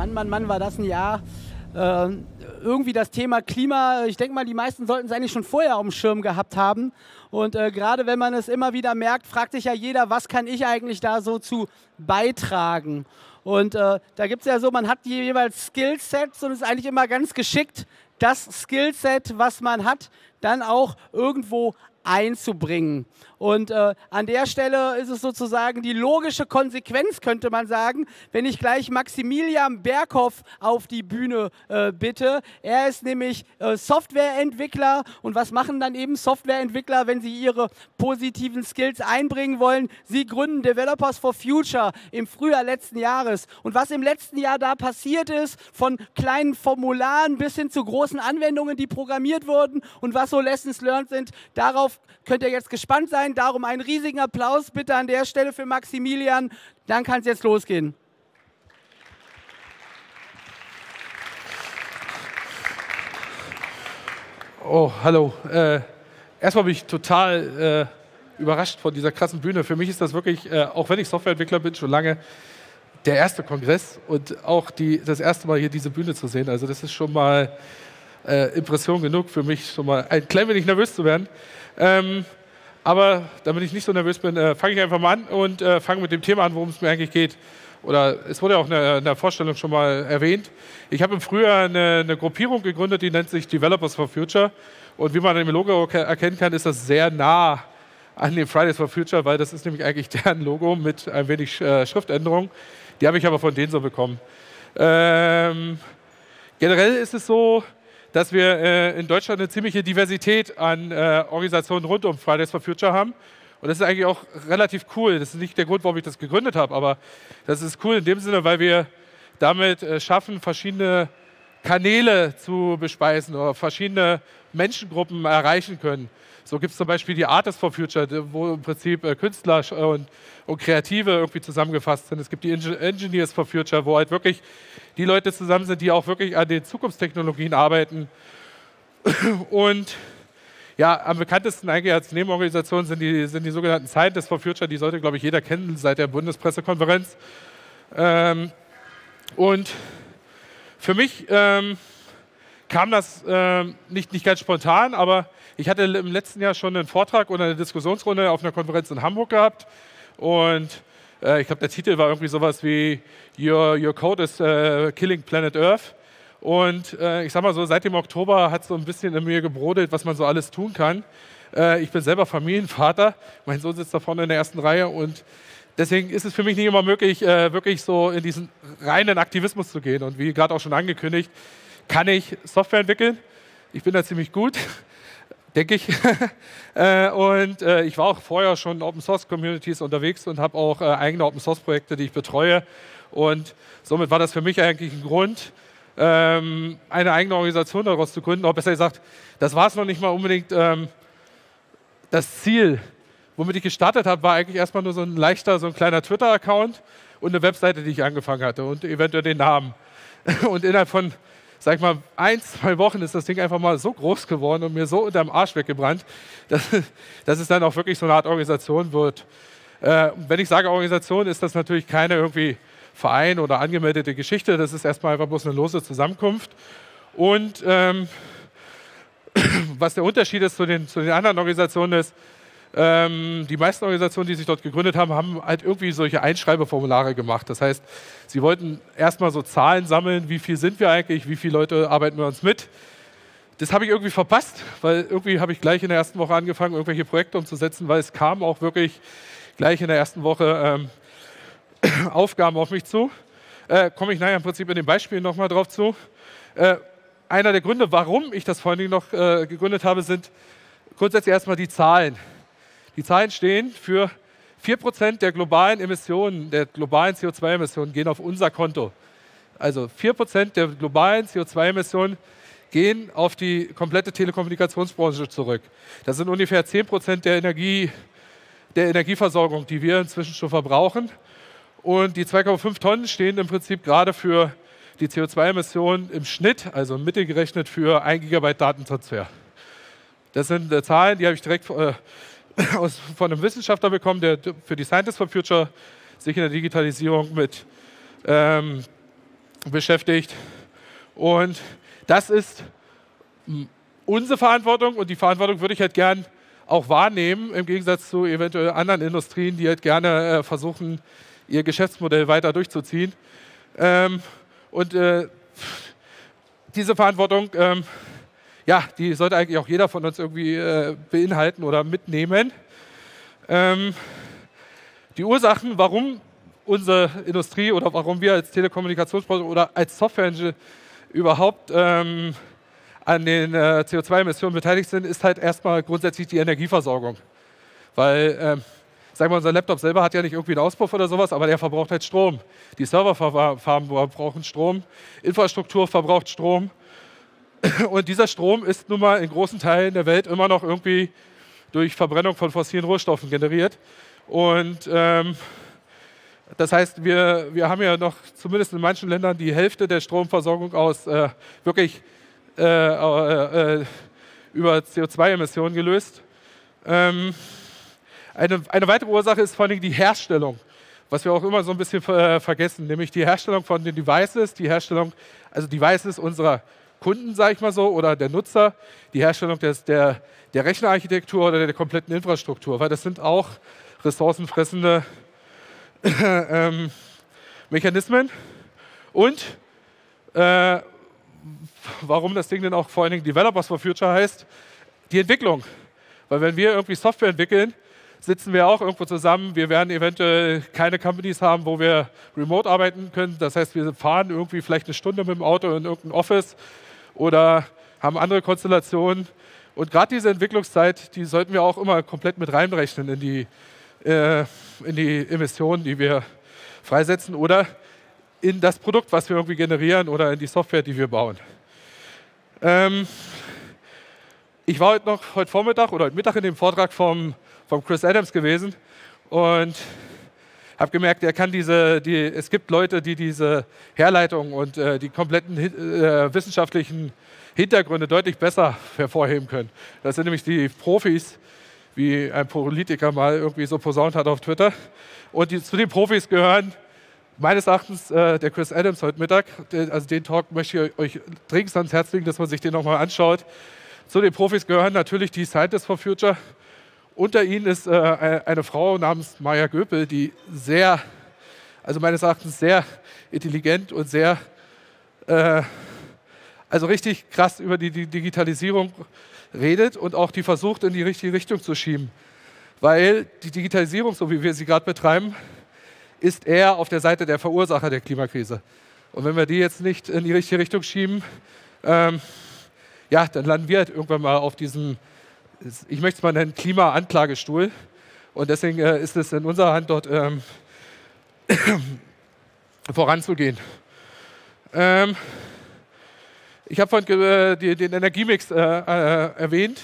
Mann, war das ein Jahr. Irgendwie das Thema Klima, ich denke mal, die meisten sollten es eigentlich schon vorher auf dem Schirm gehabt haben. Und gerade wenn man es immer wieder merkt, fragt sich ja jeder, was kann ich eigentlich da so zu beitragen? Und da gibt es ja so, man hat jeweils Skillsets und es ist eigentlich immer ganz geschickt, das Skillset, was man hat, dann auch irgendwo einzubringen. Und an der Stelle ist es sozusagen die logische Konsequenz, könnte man sagen, wenn ich gleich Maximilian Berghoff auf die Bühne bitte. Er ist nämlich Softwareentwickler. Und was machen dann eben Softwareentwickler, wenn sie ihre positiven Skills einbringen wollen? Sie gründen Developers for Future im Frühjahr letzten Jahres. Und was im letzten Jahr da passiert ist, von kleinen Formularen bis hin zu großen Anwendungen, die programmiert wurden und was so Lessons learned sind, darauf könnt ihr jetzt gespannt sein. Darum einen riesigen Applaus bitte an der Stelle für Maximilian. Dann kann es jetzt losgehen. Oh, hallo. Erstmal bin ich total überrascht von dieser krassen Bühne. Für mich ist das wirklich, auch wenn ich Softwareentwickler bin, schon lange der erste Kongress und auch das erste Mal hier diese Bühne zu sehen. Also das ist schon mal Impression genug für mich, schon mal ein klein wenig nervös zu werden. Aber damit ich nicht so nervös bin, fange ich einfach mal an und fange mit dem Thema an, worum es mir eigentlich geht. Oder es wurde auch in der Vorstellung schon mal erwähnt. Ich habe im Frühjahr eine Gruppierung gegründet, die nennt sich Developers for Future. Und wie man im Logo erkennen kann, ist das sehr nah an dem Fridays for Future, weil das ist nämlich eigentlich deren Logo mit ein wenig Schriftänderung. Die habe ich aber von denen so bekommen. Generell ist es so, dass wir in Deutschland eine ziemliche Diversität an Organisationen rund um Fridays for Future haben. Und das ist eigentlich auch relativ cool. Das ist nicht der Grund, warum ich das gegründet habe, aber das ist cool in dem Sinne, weil wir damit schaffen, verschiedene Kanäle zu bespeisen oder verschiedene Menschengruppen erreichen können. So gibt es zum Beispiel die Artists for Future, wo im Prinzip Künstler und Kreative irgendwie zusammengefasst sind. Es gibt die Engineers for Future, wo halt wirklich die Leute zusammen sind, die auch wirklich an den Zukunftstechnologien arbeiten. Und ja, am bekanntesten eigentlich als Nebenorganisation sind die sogenannten Scientists for Future. Die sollte, glaube ich, jeder kennen seit der Bundespressekonferenz. Und für mich kam das nicht ganz spontan, aber ich hatte im letzten Jahr schon einen Vortrag oder eine Diskussionsrunde auf einer Konferenz in Hamburg gehabt. Und ich glaube, der Titel war irgendwie sowas wie Your Code is Killing Planet Earth. Und ich sag mal so, seit dem Oktober hat es so ein bisschen in mir gebrodelt, was man so alles tun kann. Ich bin selber Familienvater. Mein Sohn sitzt da vorne in der ersten Reihe. Und deswegen ist es für mich nicht immer möglich, wirklich so in diesen reinen Aktivismus zu gehen. Und wie gerade auch schon angekündigt, kann ich Software entwickeln. Ich bin da ziemlich gut, denke ich. Und ich war auch vorher schon in Open-Source-Communities unterwegs und habe auch eigene Open-Source-Projekte, die ich betreue. Und somit war das für mich eigentlich ein Grund, eine eigene Organisation daraus zu gründen. Oder besser gesagt, das war es noch nicht mal unbedingt das Ziel. Womit ich gestartet habe, war eigentlich erstmal nur so ein kleiner Twitter-Account und eine Webseite, die ich angefangen hatte und eventuell den Namen. Und innerhalb von, sag ich mal, 1-2 Wochen ist das Ding einfach mal so groß geworden und mir so unterm Arsch weggebrannt, dass es dann auch wirklich so eine Art Organisation wird. Wenn ich sage Organisation, ist das natürlich keine irgendwie Verein oder angemeldete Geschichte. Das ist erstmal einfach bloß eine lose Zusammenkunft. Und was der Unterschied ist zu den anderen Organisationen ist, die meisten Organisationen, die sich dort gegründet haben, haben halt irgendwie solche Einschreibeformulare gemacht. Das heißt, sie wollten erstmal so Zahlen sammeln, wie viel sind wir eigentlich, wie viele Leute arbeiten wir uns mit. Das habe ich irgendwie verpasst, weil irgendwie habe ich gleich in der ersten Woche angefangen, irgendwelche Projekte umzusetzen, weil es kam auch wirklich gleich in der ersten Woche Aufgaben auf mich zu. Komme ich nachher im Prinzip in den Beispielen nochmal drauf zu. Einer der Gründe, warum ich das vor allen Dingen noch gegründet habe, sind grundsätzlich erstmal die Zahlen. Die Zahlen stehen für 4% der globalen Emissionen, der globalen CO2-Emissionen gehen auf unser Konto. Also 4% der globalen CO2-Emissionen gehen auf die komplette Telekommunikationsbranche zurück. Das sind ungefähr 10% der Energieversorgung, die wir inzwischen schon verbrauchen. Und die 2,5 Tonnen stehen im Prinzip gerade für die CO2-Emissionen im Schnitt, also im Mittel gerechnet, für 1 Gigabyte Datentransfer. Das sind Zahlen, die habe ich direkt von einem Wissenschaftler bekommen, der für die Scientists for Future sich in der Digitalisierung mit beschäftigt. Und das ist unsere Verantwortung und die Verantwortung würde ich halt gern auch wahrnehmen, im Gegensatz zu eventuell anderen Industrien, die halt gerne versuchen, ihr Geschäftsmodell weiter durchzuziehen. Diese Verantwortung, ja, die sollte eigentlich auch jeder von uns irgendwie beinhalten oder mitnehmen. Die Ursachen, warum unsere Industrie oder warum wir als Telekommunikationsbranche oder als Software überhaupt an den CO2-Emissionen beteiligt sind, ist halt erstmal grundsätzlich die Energieversorgung. Weil, sagen wir, unser Laptop selber hat ja nicht irgendwie einen Auspuff oder sowas, aber der verbraucht halt Strom. Die Serverfarmen verbrauchen Strom, Infrastruktur verbraucht Strom. Und dieser Strom ist nun mal in großen Teilen der Welt immer noch irgendwie durch Verbrennung von fossilen Rohstoffen generiert. Und das heißt, wir haben ja noch zumindest in manchen Ländern die Hälfte der Stromversorgung aus wirklich über CO2-Emissionen gelöst. Eine weitere Ursache ist vor allem die Herstellung, was wir auch immer so ein bisschen vergessen, nämlich die Herstellung von den Devices, also Devices unserer Kunden, sage ich mal so, oder der Nutzer, die Herstellung der Rechnerarchitektur oder der kompletten Infrastruktur, weil das sind auch ressourcenfressende Mechanismen. Und warum das Ding denn auch vor allen Dingen Developers for Future heißt, die Entwicklung. Weil wenn wir irgendwie Software entwickeln, sitzen wir auch irgendwo zusammen. Wir werden eventuell keine Companies haben, wo wir remote arbeiten können. Das heißt, wir fahren irgendwie vielleicht eine Stunde mit dem Auto in irgendein Office oder haben andere Konstellationen. Und gerade diese Entwicklungszeit, die sollten wir auch immer komplett mit reinrechnen in die Emissionen, die wir freisetzen oder in das Produkt, was wir irgendwie generieren oder in die Software, die wir bauen. Ich war heute Vormittag oder heute Mittag in dem Vortrag vom Chris Adams gewesen und habe gemerkt, es gibt Leute, die diese Herleitung und die kompletten wissenschaftlichen Hintergründe deutlich besser hervorheben können. Das sind nämlich die Profis, wie ein Politiker mal irgendwie so posaunt hat auf Twitter. Und zu den Profis gehören meines Erachtens der Chris Adams heute Mittag. Also den Talk möchte ich euch dringend ans Herz legen, dass man sich den nochmal anschaut. Zu den Profis gehören natürlich die Scientists for Future. Unter ihnen ist eine Frau namens Maya Göpel, die meines Erachtens sehr intelligent und sehr, also richtig krass über die Digitalisierung redet und auch die versucht, in die richtige Richtung zu schieben. Weil die Digitalisierung, so wie wir sie gerade betreiben, ist eher auf der Seite der Verursacher der Klimakrise. Und wenn wir die jetzt nicht in die richtige Richtung schieben, dann landen wir halt irgendwann mal auf diesem, ich möchte es mal nennen, Klima-Anklagestuhl. Und deswegen ist es in unserer Hand, dort voranzugehen. Ich habe vorhin den Energiemix erwähnt.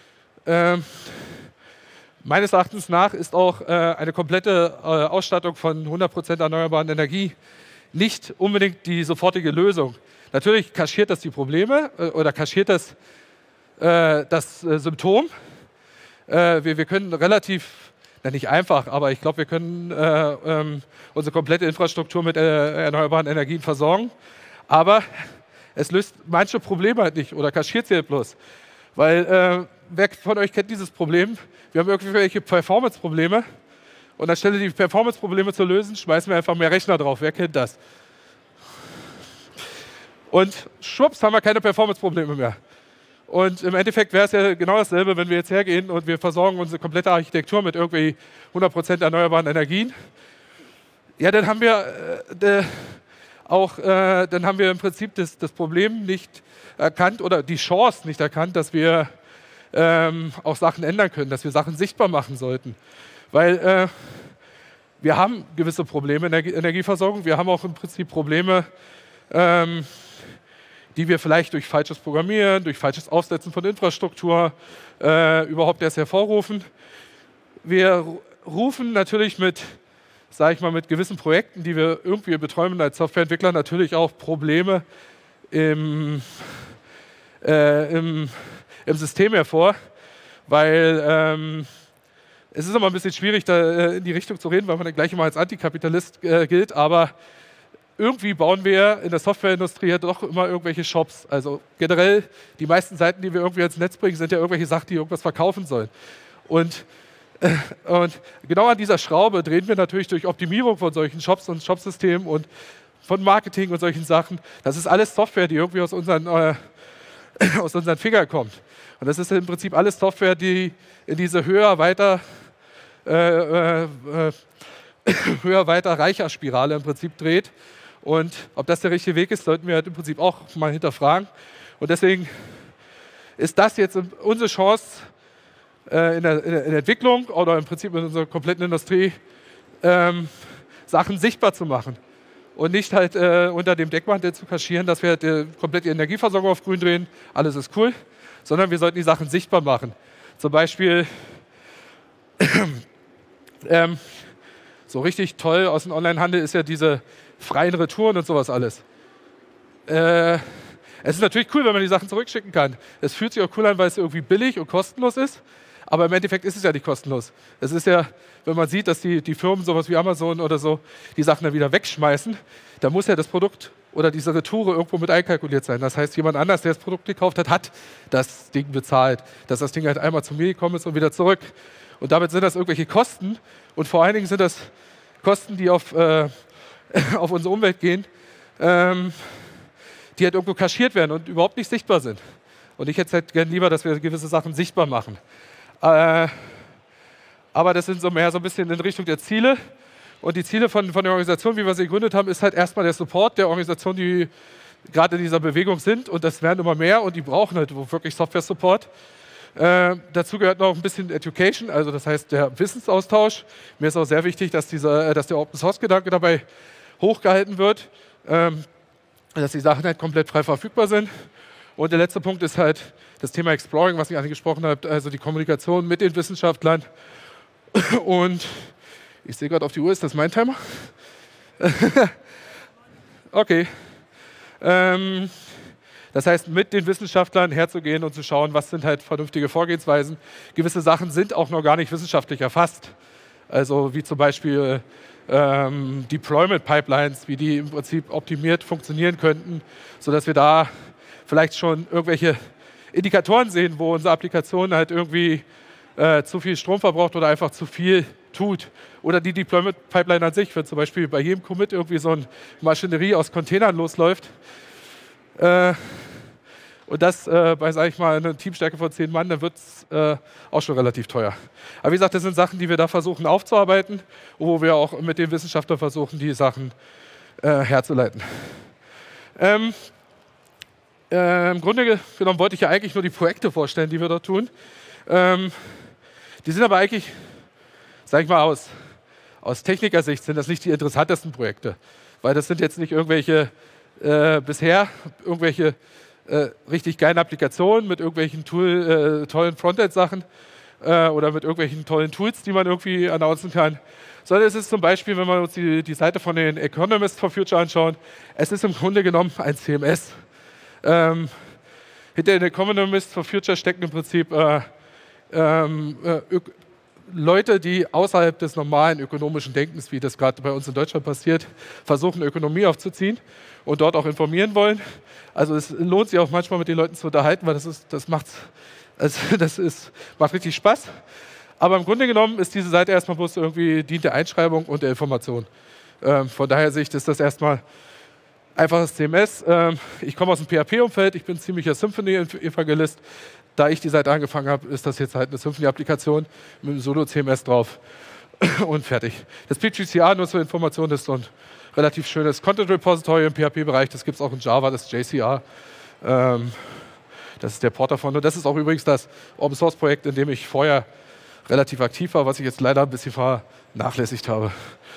Meines Erachtens nach ist auch eine komplette Ausstattung von 100% erneuerbaren Energie nicht unbedingt die sofortige Lösung. Natürlich kaschiert das die Probleme oder kaschiert das Symptom. Wir können relativ, nicht einfach, aber ich glaube, wir können unsere komplette Infrastruktur mit erneuerbaren Energien versorgen. Aber es löst manche Probleme halt nicht oder kaschiert sie halt bloß. Weil, wer von euch kennt dieses Problem? Wir haben irgendwelche Performance-Probleme und anstelle die Performance-Probleme zu lösen, schmeißen wir einfach mehr Rechner drauf. Wer kennt das? Und schwupps, haben wir keine Performance-Probleme mehr. Und im Endeffekt wäre es ja genau dasselbe, wenn wir jetzt hergehen und wir versorgen unsere komplette Architektur mit irgendwie 100% erneuerbaren Energien. Ja, dann haben wir dann haben wir im Prinzip das Problem nicht erkannt oder die Chance nicht erkannt, dass wir auch Sachen ändern können, dass wir Sachen sichtbar machen sollten. Weil wir haben gewisse Probleme in der Energieversorgung, wir haben auch im Prinzip Probleme, die wir vielleicht durch falsches Programmieren, durch falsches Aufsetzen von Infrastruktur überhaupt erst hervorrufen. Wir rufen natürlich mit gewissen Projekten, die wir irgendwie betreuen als Softwareentwickler, natürlich auch Probleme im System hervor, weil es ist immer ein bisschen schwierig, da in die Richtung zu reden, weil man dann gleich immer als Antikapitalist gilt, aber irgendwie bauen wir in der Softwareindustrie ja doch immer irgendwelche Shops. Also generell, die meisten Seiten, die wir irgendwie ins Netz bringen, sind ja irgendwelche Sachen, die irgendwas verkaufen sollen. Und genau an dieser Schraube drehen wir natürlich durch Optimierung von solchen Shops und Shopsystemen und von Marketing und solchen Sachen. Das ist alles Software, die irgendwie aus unseren Fingern kommt. Und das ist im Prinzip alles Software, die in diese höher, weiter, reicher Spirale im Prinzip dreht. Und ob das der richtige Weg ist, sollten wir halt im Prinzip auch mal hinterfragen. Und deswegen ist das jetzt unsere Chance in der Entwicklung oder im Prinzip in unserer kompletten Industrie, Sachen sichtbar zu machen. Und nicht halt unter dem Deckmantel zu kaschieren, dass wir komplett die Energieversorgung auf grün drehen, alles ist cool, sondern wir sollten die Sachen sichtbar machen. Zum Beispiel so richtig toll aus dem Onlinehandel ist ja diese freien Retouren und sowas alles. Es ist natürlich cool, wenn man die Sachen zurückschicken kann. Es fühlt sich auch cool an, weil es irgendwie billig und kostenlos ist. Aber im Endeffekt ist es ja nicht kostenlos. Es ist ja, wenn man sieht, dass die Firmen, sowas wie Amazon oder so, die Sachen dann wieder wegschmeißen, da muss ja das Produkt oder diese Retoure irgendwo mit einkalkuliert sein. Das heißt, jemand anders, der das Produkt gekauft hat, hat das Ding bezahlt. Dass das Ding halt einmal zu mir gekommen ist und wieder zurück. Und damit sind das irgendwelche Kosten. Und vor allen Dingen sind das Kosten, die auf unsere Umwelt gehen, die halt irgendwo kaschiert werden und überhaupt nicht sichtbar sind. Und ich hätte halt gerne lieber, dass wir gewisse Sachen sichtbar machen. Aber das sind so mehr so ein bisschen in Richtung der Ziele. Und die Ziele von der Organisation, wie wir sie gegründet haben, ist halt erstmal der Support der Organisation, die gerade in dieser Bewegung sind. Und das werden immer mehr und die brauchen halt wirklich Software-Support. Dazu gehört noch ein bisschen Education, also das heißt der Wissensaustausch. Mir ist auch sehr wichtig, dass der Open-Source-Gedanke dabei hochgehalten wird, dass die Sachen halt komplett frei verfügbar sind. Und der letzte Punkt ist halt das Thema Exploring, was ich angesprochen habe, also die Kommunikation mit den Wissenschaftlern. Und ich sehe gerade auf die Uhr, ist das mein Timer? Okay. Das heißt, mit den Wissenschaftlern herzugehen und zu schauen, was sind halt vernünftige Vorgehensweisen. Gewisse Sachen sind auch noch gar nicht wissenschaftlich erfasst. Also wie zum Beispiel Deployment-Pipelines, wie die im Prinzip optimiert funktionieren könnten, sodass wir da vielleicht schon irgendwelche Indikatoren sehen, wo unsere Applikation halt irgendwie zu viel Strom verbraucht oder einfach zu viel tut. Oder die Deployment-Pipeline an sich, wenn zum Beispiel bei jedem Commit irgendwie so eine Maschinerie aus Containern losläuft. Und das bei, sage ich mal, einer Teamstärke von 10 Mann, dann wird es auch schon relativ teuer. Aber wie gesagt, das sind Sachen, die wir da versuchen aufzuarbeiten, wo wir auch mit den Wissenschaftlern versuchen, die Sachen herzuleiten. Im Grunde genommen wollte ich ja eigentlich nur die Projekte vorstellen, die wir dort tun. Die sind aber eigentlich, sage ich mal, aus Technikersicht sind das nicht die interessantesten Projekte. Weil das sind jetzt nicht irgendwelche richtig geilen Applikationen mit irgendwelchen tollen Frontend-Sachen oder mit irgendwelchen tollen Tools, die man irgendwie announcen kann. Sondern es ist zum Beispiel, wenn wir uns die Seite von den Economists for Future anschauen, es ist im Grunde genommen ein CMS. Hinter den Economists for Future stecken im Prinzip Leute, die außerhalb des normalen ökonomischen Denkens, wie das gerade bei uns in Deutschland passiert, versuchen, Ökonomie aufzuziehen und dort auch informieren wollen. Also es lohnt sich auch manchmal mit den Leuten zu unterhalten, weil das macht richtig Spaß. Aber im Grunde genommen ist diese Seite erstmal bloß irgendwie dient der Einschreibung und der Information. Von daher sehe ich das erstmal einfaches CMS. Ich komme aus dem PHP-Umfeld, ich bin ziemlicher Symfony-Evangelist. Da ich die Seite angefangen habe, ist das jetzt halt eine Symfony-Applikation mit einem Solo-CMS drauf und fertig. Das PGCR, nur zur Information, das ist so ein relativ schönes Content-Repository im PHP-Bereich. Das gibt es auch in Java, das JCR. Das ist der Port davon. Und das ist auch übrigens das Open-Source-Projekt, in dem ich vorher relativ aktiv war, was ich jetzt leider ein bisschen vernachlässigt habe.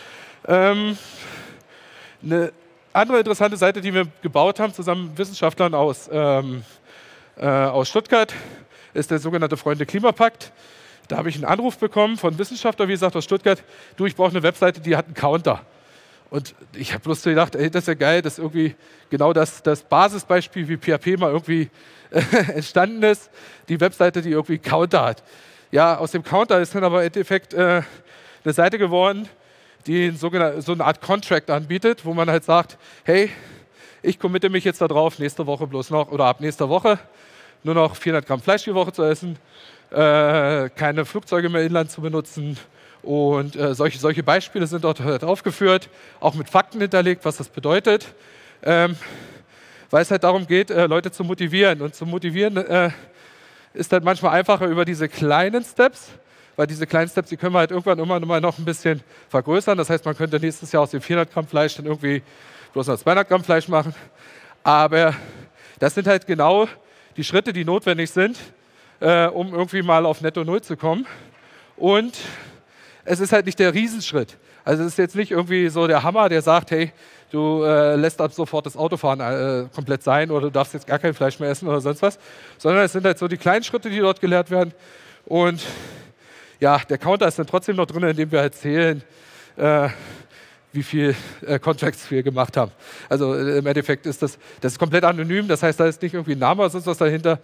Eine andere interessante Seite, die wir gebaut haben, zusammen mit Wissenschaftlern aus Stuttgart, ist der sogenannte Freunde-Klimapakt. Da habe ich einen Anruf bekommen von Wissenschaftlern, wie gesagt, aus Stuttgart. Du, ich brauche eine Webseite, die hat einen Counter. Und ich habe bloß gedacht, ey, das ist ja geil, dass irgendwie genau das Basisbeispiel, wie PHP mal irgendwie entstanden ist, die Webseite, die irgendwie Counter hat. Ja, aus dem Counter ist dann aber im Endeffekt eine Seite geworden, die so eine Art Contract anbietet, wo man halt sagt, hey, ich committe mich jetzt darauf, nächste Woche bloß noch oder ab nächster Woche nur noch 400 Gramm Fleisch die Woche zu essen, keine Flugzeuge mehr inland zu benutzen und solche Beispiele sind dort halt aufgeführt, auch mit Fakten hinterlegt, was das bedeutet, weil es halt darum geht, Leute zu motivieren und zu motivieren ist halt manchmal einfacher über diese kleinen Steps, weil diese kleinen Steps, die können wir halt irgendwann immer noch ein bisschen vergrößern. Das heißt, man könnte nächstes Jahr aus dem 400 Gramm Fleisch dann irgendwie bloß noch 200 Gramm Fleisch machen. Aber das sind halt genau die Schritte, die notwendig sind, um irgendwie mal auf Netto Null zu kommen. Und es ist halt nicht der Riesenschritt. Also es ist jetzt nicht irgendwie so der Hammer, der sagt, hey, du lässt ab sofort das Autofahren komplett sein oder du darfst jetzt gar kein Fleisch mehr essen oder sonst was. Sondern es sind halt so die kleinen Schritte, die dort gelehrt werden. Und ja, der Counter ist dann trotzdem noch drin, indem wir halt zählen, wie viel Contracts wir gemacht haben. Also im Endeffekt ist das ist komplett anonym, das heißt, da ist nicht irgendwie ein Name oder sonst was dahinter.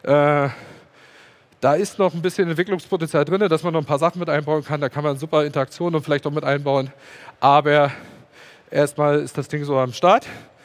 Da ist noch ein bisschen Entwicklungspotenzial drin, dass man noch ein paar Sachen mit einbauen kann. Da kann man super Interaktionen vielleicht auch mit einbauen. Aber erstmal ist das Ding so am Start.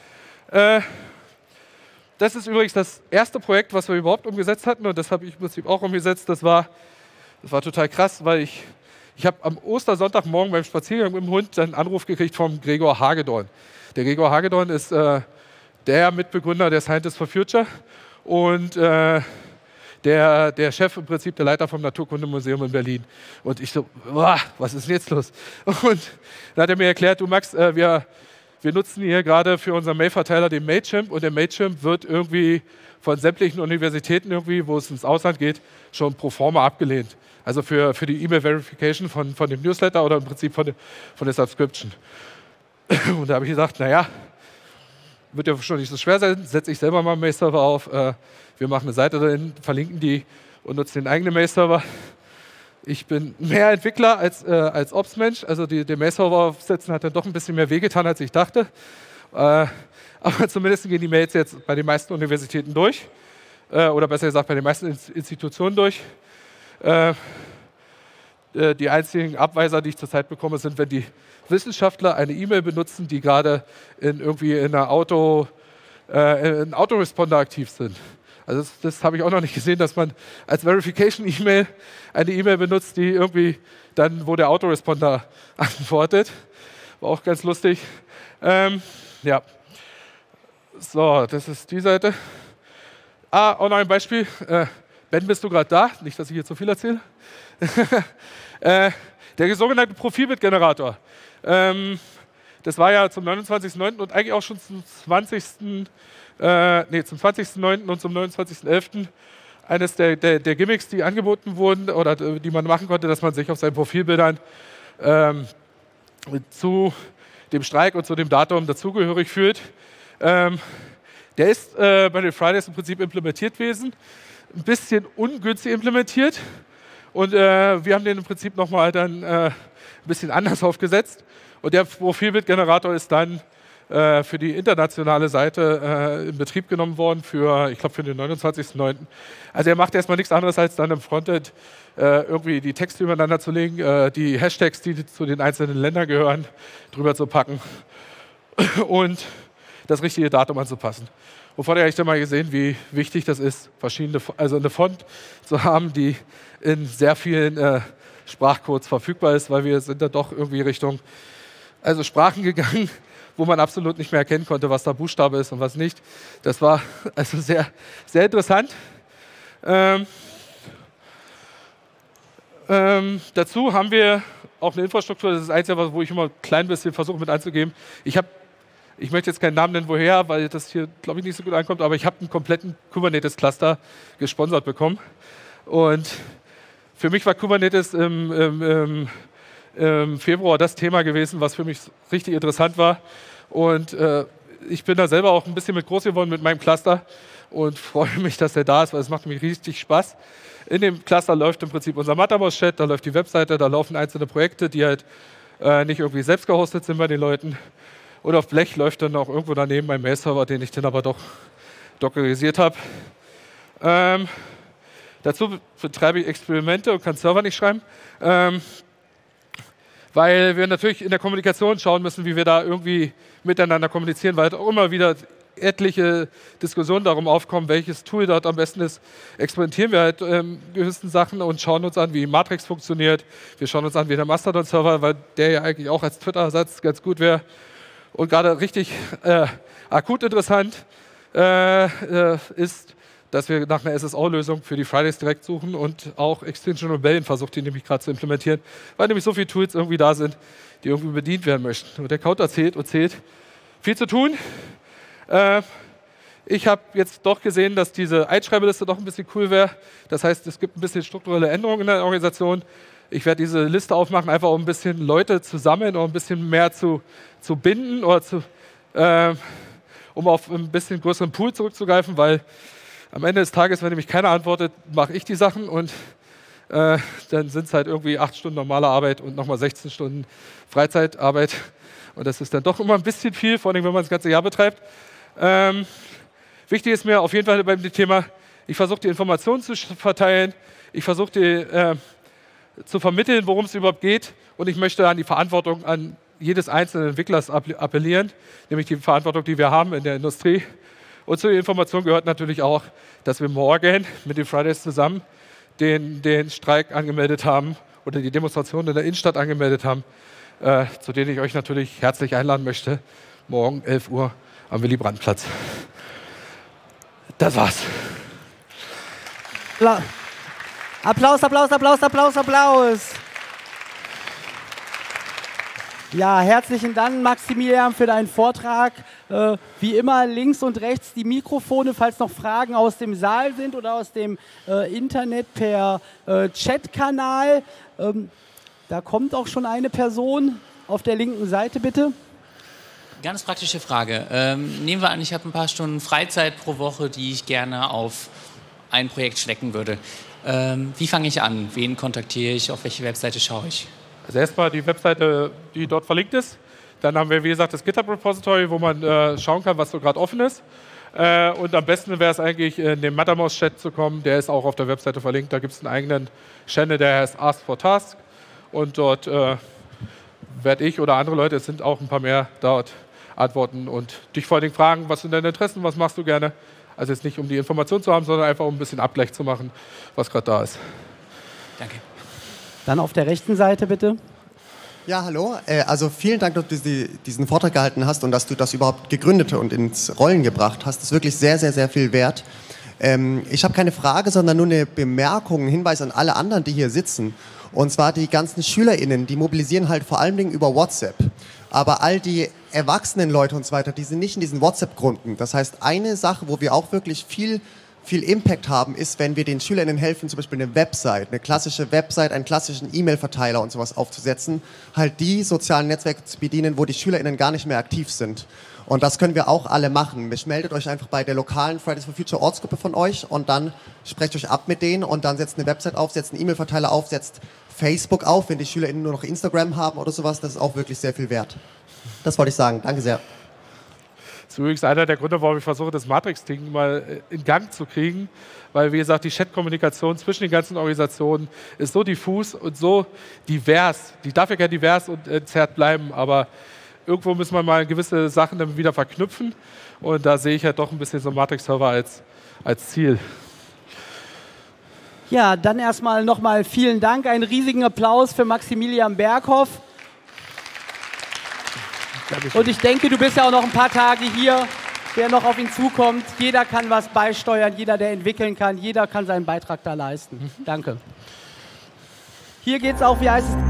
Das ist übrigens das erste Projekt, was wir überhaupt umgesetzt hatten. Und das habe ich im Prinzip auch umgesetzt. Das war total krass, weil ich habe am Ostersonntagmorgen beim Spaziergang mit dem Hund einen Anruf gekriegt vom Gregor Hagedorn. Der Gregor Hagedorn ist der Mitbegründer der Scientists for Future und der Chef im Prinzip, der Leiter vom Naturkundemuseum in Berlin. Und ich so, was ist denn jetzt los? Und dann hat er mir erklärt, du Max, wir nutzen hier gerade für unseren Mail-Verteiler den Mailchimp und der Mailchimp wird irgendwie von sämtlichen Universitäten irgendwie, wo es ins Ausland geht, schon pro forma abgelehnt. Also für die E-Mail-Verification von dem Newsletter oder im Prinzip von der Subscription. Und da habe ich gesagt, naja, wird ja schon nicht so schwer sein, setze ich selber mal einen Mail-Server auf. Wir machen eine Seite dahin, verlinken die und nutzen den eigenen Mail-Server. Ich bin mehr Entwickler als Ops-Mensch. Also den Mail-Server aufsetzen hat dann doch ein bisschen mehr wehgetan, als ich dachte. Aber zumindest gehen die Mails jetzt bei den meisten Universitäten durch. Oder besser gesagt, bei den meisten Institutionen durch. Die einzigen Abweiser, die ich zurzeit bekomme, sind, wenn die Wissenschaftler eine E-Mail benutzen, die gerade in einem Autoresponder aktiv sind. Also das habe ich auch noch nicht gesehen, dass man als Verification-E-Mail eine E-Mail benutzt, die irgendwie dann, wo der Autoresponder antwortet. War auch ganz lustig. Ja. So, das ist die Seite. Auch noch ein Beispiel. Ben, bist du gerade da? Nicht, dass ich jetzt so viel erzähle. Der sogenannte Profilbit-Generator. Das war ja zum 29.09. und eigentlich auch schon zum 20.09. und zum 29.11. eines der Gimmicks, die angeboten wurden oder die man machen konnte, dass man sich auf seinen Profilbildern zu dem Streik und zu dem Datum dazugehörig fühlt. Der ist bei den Fridays im Prinzip implementiert gewesen, ein bisschen ungünstig implementiert und wir haben den im Prinzip nochmal dann ein bisschen anders aufgesetzt und der Profilbildgenerator ist dann für die internationale Seite in Betrieb genommen worden ich glaube für den 29.09. Also er macht erstmal nichts anderes, als dann im Frontend irgendwie die Texte übereinander zu legen, die Hashtags, die zu den einzelnen Ländern gehören, drüber zu packen und das richtige Datum anzupassen. Und vorher habe ich dann mal gesehen, wie wichtig das ist, also eine Font zu haben, die in sehr vielen Sprachcodes verfügbar ist, weil wir sind dann doch irgendwie Richtung Sprachen gegangen, wo man absolut nicht mehr erkennen konnte, was da Buchstabe ist und was nicht. Das war also sehr, sehr interessant. Dazu haben wir auch eine Infrastruktur, das ist das Einzige, wo ich immer ein klein bisschen versuche mit anzugeben. Ich möchte jetzt keinen Namen nennen, woher, weil das hier, glaube ich, nicht so gut ankommt, aber ich habe einen kompletten Kubernetes-Cluster gesponsert bekommen. Und für mich war Kubernetes im Februar das Thema gewesen, was für mich richtig interessant war. Und ich bin da selber auch ein bisschen mit groß geworden mit meinem Cluster und freue mich, dass er da ist, weil es macht mir richtig Spaß. In dem Cluster läuft im Prinzip unser Mattermost-Chat, da läuft die Webseite, da laufen einzelne Projekte, die halt nicht irgendwie selbst gehostet sind bei den Leuten. Und auf Blech läuft dann auch irgendwo daneben mein Mail-Server, den ich dann aber doch dockerisiert habe. Dazu betreibe ich Experimente und kann Server nicht schreiben. weil wir natürlich in der Kommunikation schauen müssen, wie wir da irgendwie miteinander kommunizieren, weil auch immer wieder etliche Diskussionen darum aufkommen, welches Tool dort am besten ist. Experimentieren wir halt gewissen Sachen und schauen uns an, wie Matrix funktioniert. Wir schauen uns an, wie der Mastodon-Server, weil der ja eigentlich auch als Twitter-Ersatz ganz gut wäre. Und gerade richtig akut interessant ist, dass wir nach einer SSO-Lösung für die Fridays direkt suchen und auch Extinction Rebellion versucht, die nämlich gerade zu implementieren, weil nämlich so viele Tools irgendwie da sind, die irgendwie bedient werden möchten. Und der Counter zählt und zählt. Viel zu tun. Ich habe jetzt doch gesehen, dass diese Einschreibeliste doch ein bisschen cool wäre. Das heißt, es gibt ein bisschen strukturelle Änderungen in der Organisation. Ich werde diese Liste aufmachen, einfach um ein bisschen Leute zu sammeln, um ein bisschen mehr zu binden oder um auf ein bisschen größeren Pool zurückzugreifen, weil am Ende des Tages, wenn nämlich keiner antwortet, mache ich die Sachen und dann sind es halt irgendwie 8 Stunden normale Arbeit und nochmal 16 Stunden Freizeitarbeit. Und das ist dann doch immer ein bisschen viel, vor allem wenn man das ganze Jahr betreibt. Wichtig ist mir auf jeden Fall beim Thema, ich versuche die Informationen zu verteilen, ich versuche zu vermitteln, worum es überhaupt geht und ich möchte an die Verantwortung an jedes einzelnen Entwicklers appellieren, nämlich die Verantwortung, die wir haben in der Industrie. Und zu der Information gehört natürlich auch, dass wir morgen mit den Fridays zusammen den Streik angemeldet haben oder die Demonstration in der Innenstadt angemeldet haben, zu denen ich euch natürlich herzlich einladen möchte, morgen 11 Uhr am Willy-Brandt-Platz. Das war's. Applaus, Applaus, Applaus, Applaus, Applaus. Ja, herzlichen Dank, Maximilian, für deinen Vortrag. Wie immer links und rechts die Mikrofone, falls noch Fragen aus dem Saal sind oder aus dem Internet per Chatkanal. Da kommt auch schon eine Person auf der linken Seite, bitte. Ganz praktische Frage. Nehmen wir an, ich habe ein paar Stunden Freizeit pro Woche, die ich gerne auf ein Projekt stecken würde. Wie fange ich an? Wen kontaktiere ich? Auf welche Webseite schaue ich? Also erstmal die Webseite, die dort verlinkt ist. Dann haben wir, wie gesagt, das GitHub-Repository, wo man schauen kann, was so gerade offen ist. Und am besten wäre es eigentlich, in den Mattermost-Chat zu kommen. Der ist auch auf der Webseite verlinkt. Da gibt es einen eigenen Channel, der heißt Ask for Task. Und dort werde ich oder andere Leute, es sind auch ein paar mehr, dort antworten und dich vor allen Dingen fragen, was sind deine Interessen, was machst du gerne. Also jetzt nicht, um die Information zu haben, sondern einfach, um ein bisschen Abgleich zu machen, was gerade da ist. Danke. Dann auf der rechten Seite, bitte. Ja, hallo. Also vielen Dank, dass du diesen Vortrag gehalten hast und dass du das überhaupt gegründet und ins Rollen gebracht hast. Das ist wirklich sehr, sehr, sehr viel wert. Ich habe keine Frage, sondern nur eine Bemerkung, einen Hinweis an alle anderen, die hier sitzen. Und zwar die ganzen SchülerInnen, die mobilisieren halt vor allem über WhatsApp. Aber all die erwachsenen Leute und so weiter, die sind nicht in diesen WhatsApp-Gruppen. Das heißt, eine Sache, wo wir auch wirklich viel Impact haben, ist, wenn wir den SchülerInnen helfen, zum Beispiel eine klassische Website, einen klassischen E-Mail-Verteiler und sowas aufzusetzen, halt die sozialen Netzwerke zu bedienen, wo die SchülerInnen gar nicht mehr aktiv sind. Und das können wir auch alle machen. Meldet euch einfach bei der lokalen Fridays for Future Ortsgruppe von euch und dann sprecht euch ab mit denen und dann setzt eine Website auf, setzt einen E-Mail-Verteiler auf, setzt Facebook auf, wenn die SchülerInnen nur noch Instagram haben oder sowas. Das ist auch wirklich sehr viel wert. Das wollte ich sagen. Danke sehr. Das ist übrigens einer der Gründe, warum ich versuche, das Matrix-Ding mal in Gang zu kriegen. Weil, wie gesagt, die Chat-Kommunikation zwischen den ganzen Organisationen ist so diffus und so divers. Die darf ja gerne divers und entzerrt bleiben, aber irgendwo müssen wir mal gewisse Sachen dann wieder verknüpfen. Und da sehe ich halt doch ein bisschen so Matrix-Server als Ziel. Ja, dann erstmal nochmal vielen Dank. Einen riesigen Applaus für Maximilian Berghoff. Und ich denke, du bist ja auch noch ein paar Tage hier, wer noch auf ihn zukommt. Jeder kann was beisteuern, jeder, der entwickeln kann, jeder kann seinen Beitrag da leisten. Danke. Hier geht es auch, wie heißt es?